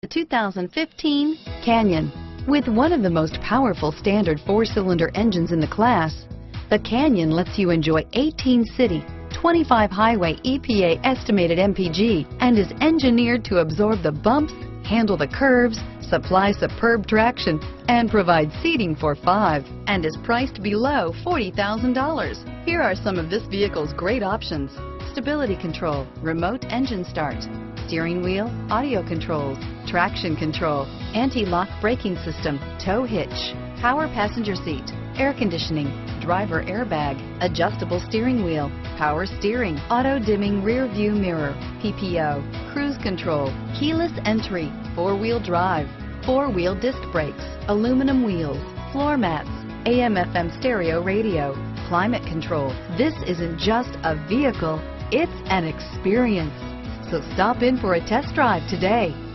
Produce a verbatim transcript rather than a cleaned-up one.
The two thousand fifteen Canyon. With one of the most powerful standard four-cylinder engines in the class, the Canyon lets you enjoy eighteen city, twenty-five highway E P A estimated M P G and is engineered to absorb the bumps, handle the curves, supply superb traction, and provide seating for five, and is priced below forty thousand dollars. Here are some of this vehicle's great options: stability control, remote engine start, steering wheel audio controls, traction control, anti-lock braking system, tow hitch, power passenger seat, air conditioning, driver airbag, adjustable steering wheel, power steering, auto dimming rear view mirror, P P O, cruise control, keyless entry, four-wheel drive, four-wheel disc brakes, aluminum wheels, floor mats, A M F M stereo radio, climate control. This isn't just a vehicle, it's an experience. So stop in for a test drive today.